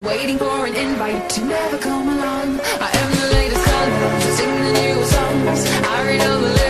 Waiting for an invite to never come along. I am the latest color, singing the newest songs. I read all the